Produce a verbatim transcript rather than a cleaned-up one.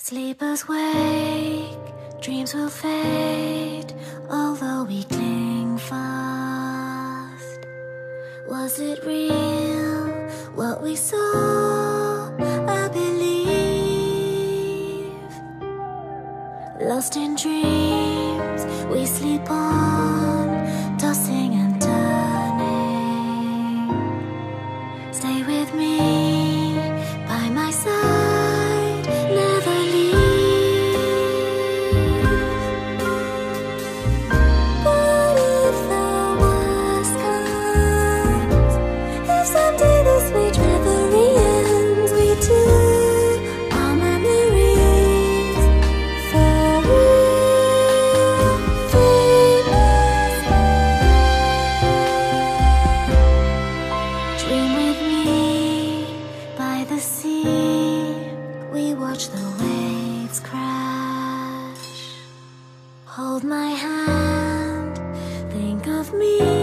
Sleepers wake, dreams will fade, although we cling fast. Was it real, what we saw? I believe. Lost in dreams, we sleep on, tossing and turning. Stay with me, by my side, never leave. But if the worst comes, if someday this sweet reverie ends, we two, our memories for real, famous. Dream with me by the sea, we watch the waves crash. Hold my hand, think of me.